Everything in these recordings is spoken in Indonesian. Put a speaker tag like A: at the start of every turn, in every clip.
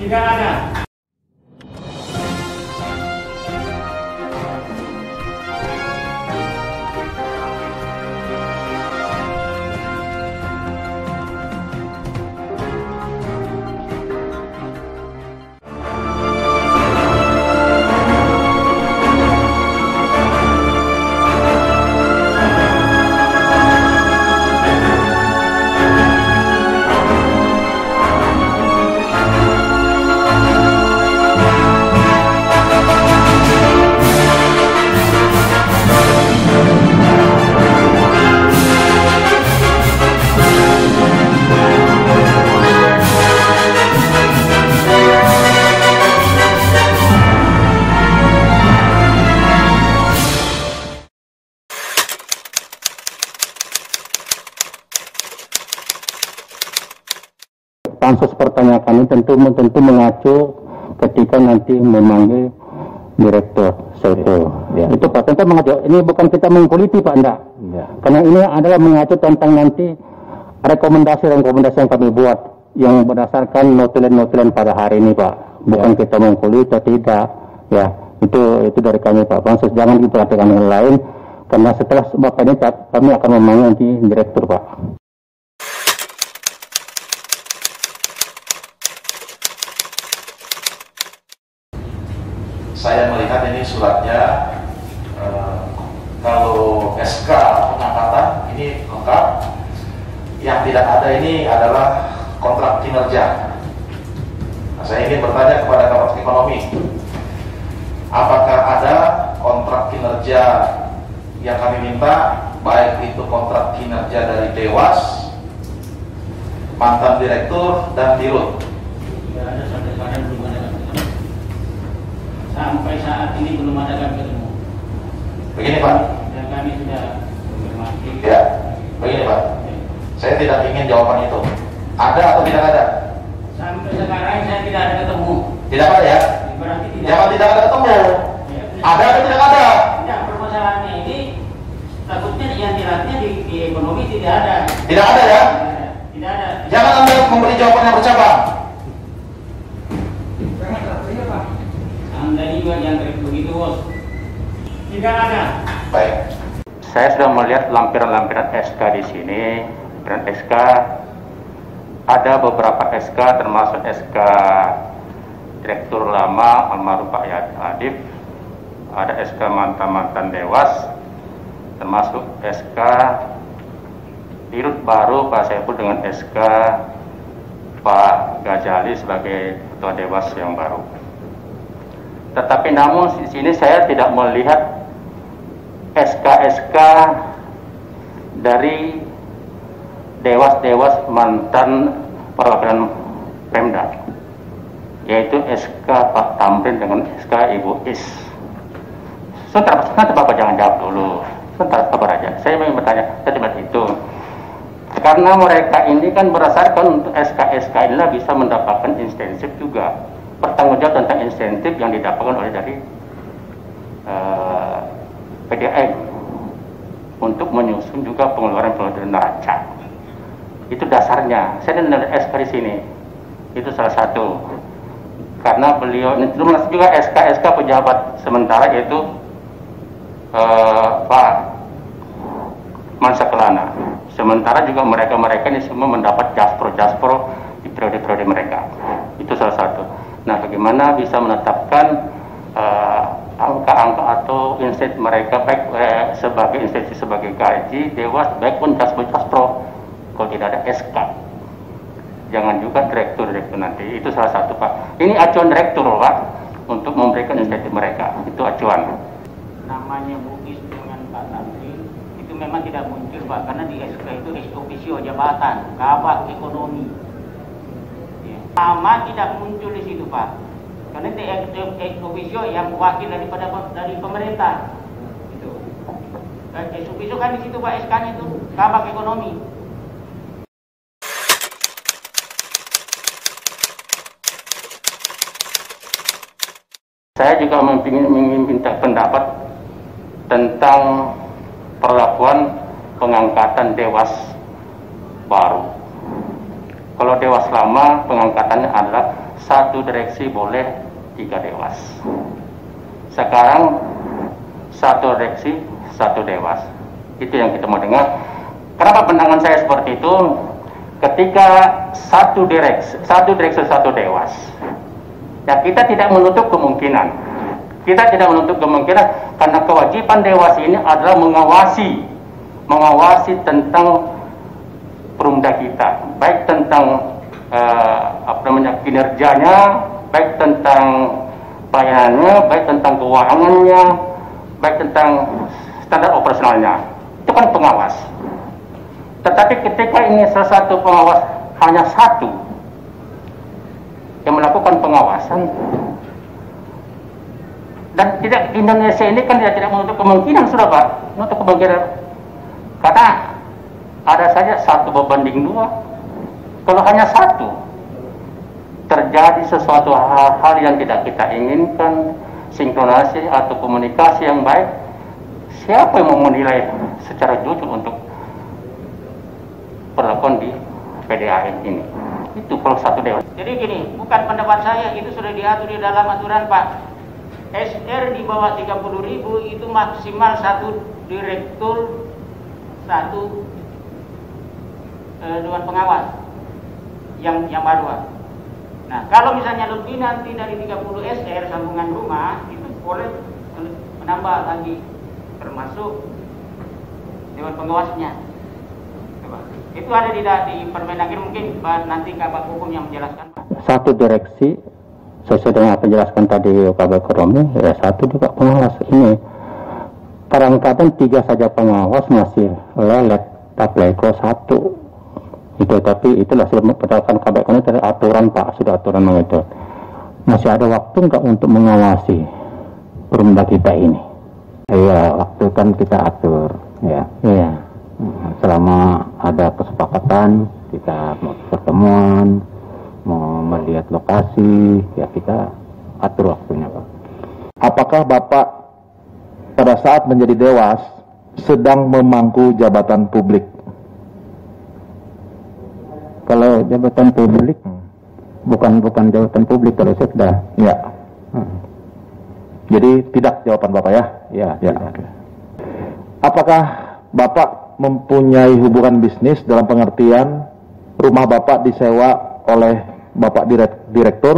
A: Tidak ada.
B: Pansus pertanyaan kami tentu mengacu ketika nanti memanggil direktur Soto. Ya. Itu Pak, tentu mengacu. Ini bukan kita mengkuliti Pak, enggak. Ya. Karena ini adalah mengacu tentang nanti rekomendasi yang kami buat yang berdasarkan notulen pada hari ini Pak. Bukan kita mengkuliti atau tidak. Ya, itu dari kami Pak. Pansus jangan diperhatikan yang lain karena setelah Bapak ini kami akan memanggil nanti direktur Pak.
C: Saya melihat ini suratnya, kalau SK pengangkatan ini lengkap, yang tidak ada ini adalah kontrak kinerja. Nah, saya ingin bertanya kepada Kabinet Ekonomi, apakah ada kontrak kinerja yang kami minta, baik itu kontrak kinerja dari Dewas, mantan direktur, dan dirut?
A: Tidak ada, sampai sekarang belum ada. Sampai saat ini belum ada kami ketemu.
C: Begini Pak.
A: Dan kami sudah konfirmasi.
C: Ya, begini Pak. Saya tidak ingin jawaban itu. Ada atau tidak ada?
A: Sampai sekarang saya tidak ada ketemu.
C: Tidak ada ya?
A: Berarti tidak.
C: Jangan tidak ada ketemu.
A: Ya,
C: ada atau tidak ada?
A: Tidak, permasalahannya ini takutnya yang dilatnya di ekonomi tidak ada.
C: Tidak ada ya?
A: Tidak ada.
C: Jangan Anda memberi jawaban yang bercabang.
A: Anda juga jangan begitu bos. Tidak ada.
C: Baik.
B: Saya sudah melihat lampiran-lampiran SK di sini. Lampiran SK ada beberapa SK termasuk SK direktur lama almarhum Pak Adif. Ada SK mantan Dewas, termasuk SK dirut baru Pak Saiful dengan SK Pak Ghazali sebagai ketua Dewas yang baru. Tetapi namun di sini saya tidak melihat SK-SK dari dewas-dewas mantan perwakilan Pemda, yaitu SK Pak Tamrin dengan SK Ibu Is. Sebentar Bapak jangan jawab dulu. Sebentar sabar aja. Saya ingin bertanya seperti itu. Karena mereka ini kan berdasarkan untuk SK-SK inilah bisa mendapatkan insentif juga. Bertanggung jawab tentang insentif yang didapatkan oleh dari PDM untuk menyusun juga pengeluaran neraca. Itu dasarnya. Saya dengar SK di sini. Itu salah satu. Karena beliau itu masuk juga SK pejabat sementara yaitu Pak Mansakelana. Sementara juga mereka ini semua mendapat jaspro di periode-periode mereka. Itu salah satu. Nah, bagaimana bisa menetapkan angka-angka atau insentif mereka baik sebagai insentif sebagai gaji Dewas baik pun jaspro kalau tidak ada SK. Jangan juga direktur nanti. Itu salah satu Pak. Ini acuan direktur Pak untuk memberikan insentif mereka. Itu acuan.
A: Namanya Bugis dengan Pak Tamrin itu memang tidak muncul Pak karena di SK itu ex officio jabatan kabak ekonomi. Nama tidak muncul di situ Pak, karena itu ex officio yang wakil dari pemerintah. Itu. Ex officio kan di situ Pak SK-nya itu kabak ekonomi.
B: Saya juga ingin minta pendapat tentang perlakuan pengangkatan Dewas baru. Kalau Dewas lama pengangkatannya adalah satu direksi boleh 3 dewas. Sekarang satu direksi, 1 dewas. Itu yang kita mau dengar. Kenapa pandangan saya seperti itu? Ketika satu direksi, 1 dewas, ya kita tidak menutup kemungkinan. Kita tidak menutup kemungkinan karena kewajiban dewas ini adalah mengawasi tentang perumda kita, baik tentang kinerjanya, baik tentang pelayanannya, baik tentang keuangannya, baik tentang standar operasionalnya. Itu kan pengawas. Tetapi ketika ini salah satu pengawas hanya 1 yang melakukan pengawasan, dan tidak, Indonesia ini kan tidak menutup kemungkinan, sudah Pak, menutup kemungkinan karena ada saja 1 berbanding 2. Kalau hanya 1 terjadi sesuatu hal yang tidak kita inginkan, sinkronasi atau komunikasi yang baik, siapa yang mau menilai secara jujur untuk perlakuan di PDAM ini? Itu kalau 1 dewas.
A: Jadi gini, bukan pendapat saya, itu sudah diatur di dalam aturan Pak. SR di bawah 30.000 itu maksimal 1 direktur, 1 dewan pengawas yang baru. Nah, kalau misalnya lebih nanti dari 30 SR sambungan rumah, itu boleh menambah lagi, termasuk dewan pengawasnya. Coba. Itu ada di Permendagri, mungkin nanti Kabak Hukum yang menjelaskan.
B: 1 direksi sesuai dengan apa dijelaskan tadi Kabak Ekonomi, ya 1 juga pengawas. Ini kadang-kadang 3 saja pengawas masih lelet, tapi kalau 1 itu, tapi itulah sudah berdasarkan Kabak Ekonomi dari aturan Pak, sudah aturan itu. Masih ada waktu nggak untuk mengawasi perumda kita ini?
D: Iya, waktu kan kita atur, ya.
B: Iya.
D: Selama ada kesepakatan, kita mau pertemuan, mau melihat lokasi, ya kita atur waktunya Pak.
C: Apakah Bapak pada saat menjadi dewas sedang memangku jabatan publik?
D: Kalau jabatan publik, bukan jabatan publik kalau saya sudah.
C: Ya. Jadi tidak jawaban Bapak ya?
D: Ya.
C: Oke. Apakah Bapak mempunyai hubungan bisnis dalam pengertian rumah Bapak disewa oleh Bapak Direktur?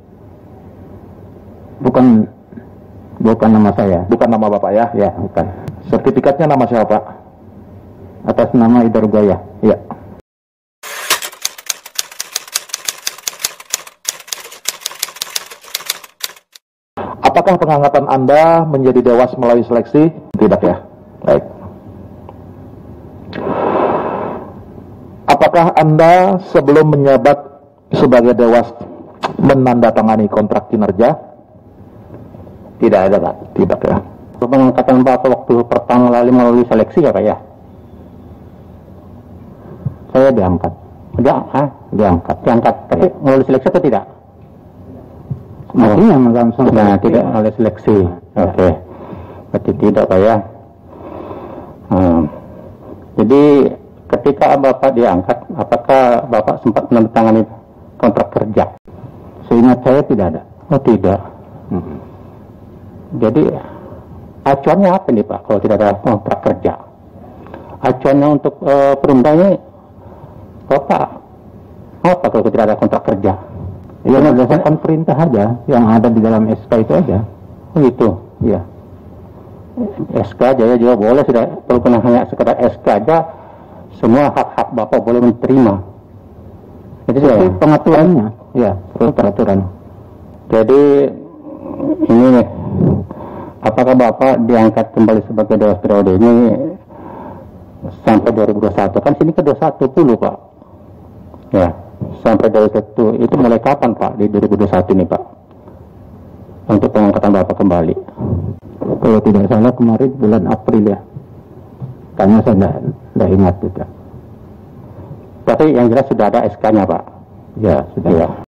D: Bukan nama saya.
C: Bukan nama Bapak ya?
D: Ya, bukan.
C: Sertifikatnya nama siapa Pak?
D: Atas nama Idarugaya.
C: Ya. Apakah pengangkatan Anda menjadi dewas melalui seleksi? Tidak ya? Baik. Apakah Anda sebelum menjabat sebagai dewas menandatangani kontrak kinerja?
D: Tidak ada Pak.
C: Tidak ya?
B: Pengangkatan Bapak waktu pertama kali melalui seleksi ya Pak ya?
D: Saya diangkat.
B: Diangkat. Tapi melalui seleksi atau tidak?
D: Maksudnya langsung.
B: Nah, tidak melalui seleksi. Oke. Berarti tidak Pak ya? Jadi ketika Bapak diangkat, apakah Bapak sempat menandatangani kontrak kerja?
D: Seingat saya tidak ada.
B: Oh tidak. Jadi acuannya apa nih Pak kalau tidak ada kontrak kerja? Acuannya untuk perumda ini Bapak apa kalau tidak ada kontrak kerja?
D: Ya berdasarkan perintah aja yang ada di dalam SK itu aja.
B: Oh gitu.
D: Iya.
B: SK aja ya juga boleh, sudah kalau kena hanya sekedar SK aja semua hak-hak Bapak boleh menerima. Itu
D: Seperti pengaturannya.
B: Ya,
D: peraturan.
B: Jadi ini nih, apakah Bapak diangkat kembali sebagai dewas periode ini sampai 2021? Kan sini ke 21 dulu Pak. Ya, sampai 2021 itu mulai kapan Pak di 2021 ini Pak? Untuk pengangkatan Bapak kembali.
D: Kalau tidak salah kemarin bulan April ya. Karena saya tidak ingat juga.
B: Tapi yang jelas sudah ada SK-nya Pak.
D: Ya, sudah.
B: Ya.